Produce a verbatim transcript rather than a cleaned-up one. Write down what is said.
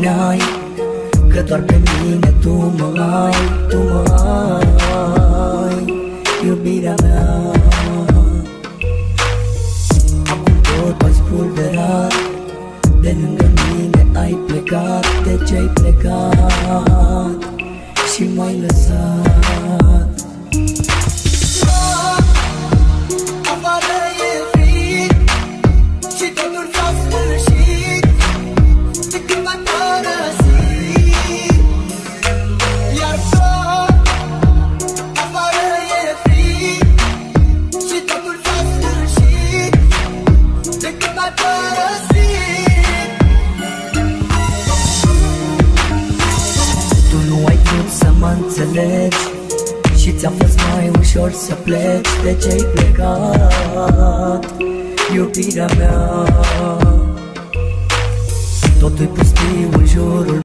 gândeai că doar pe mine tu mă ai, tu mă ai, iubirea mea. Acum tot ai spulberat, de lângă mine ai plecat. De ce ai plecat și m-ai lăsat? Afară e frig și totul s-a sfârșit de când m-ai părăsit. Iar tot afară e frig și totul s-a sfârșit de când m-ai părăsit. Tu nu ai vrut să mă înțelegi și ți-a fost mai ușor să pleci. De ce ai plecat, iubirea mea? Totul-i pustiu în jurul